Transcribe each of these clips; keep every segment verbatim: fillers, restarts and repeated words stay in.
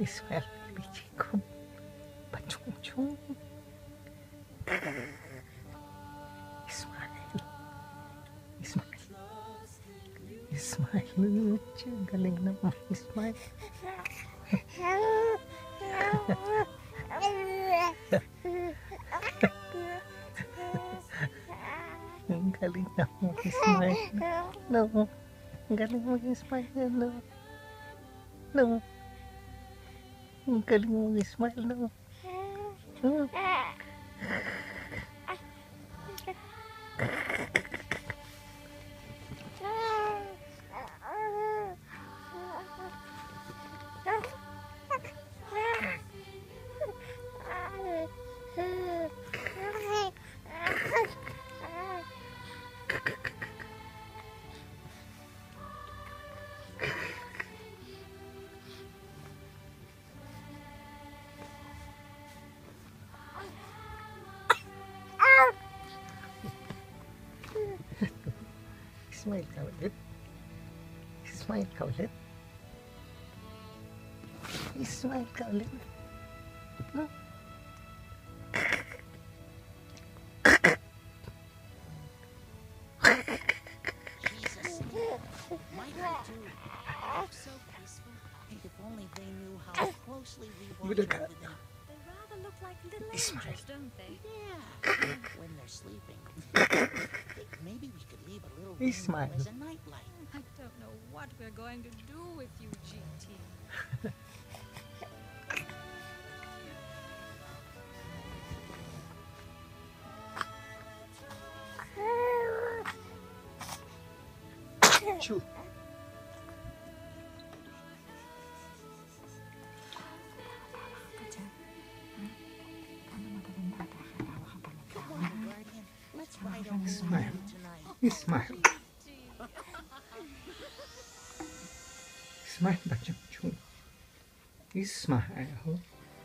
Smile, baby Jacob. Pachong-chong. Smile. Smile. Smile. Lucu. Galing naman. Smile. Ang galing naman. Smile. No. Ang galing mo yung smile. No. No. Ang galing mo yung smile. No. No. Smile ka ulit. Smile ka ulit. Smile ka ulit. No? Jesus, my God, too. So peaceful. If only they knew how closely we watch over them. They rather look like little Smile. angels, don't they? Yeah, when they're sleeping. Maybe we could leave a little Hey, room smile. as a nightlight. I don't know what we're going to do with you, G T. Chew. Come on, Guardian. Let's ride on this Smile. mountain tonight. Smile. Smile, Pachong-chong. Smile.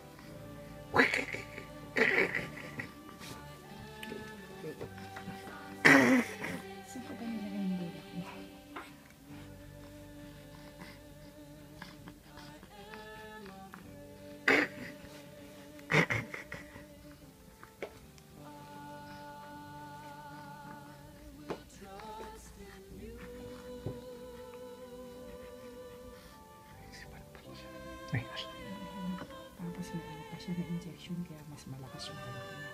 Ay, Tapos may ano pa siya na injection kaya mas malakas yung halik niya.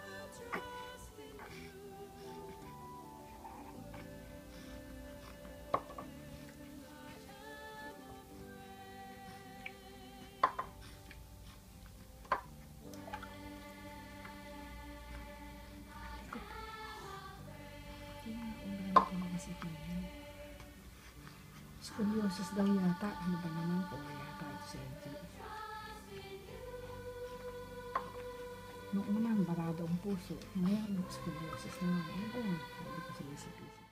Scoliosis daw yata. Ano ba naman po yata ito sa N T E. Noong una, barado ang puso. Ngayon, scoliosis naman. Ano ba yan? Sabi ko sa isip-isip.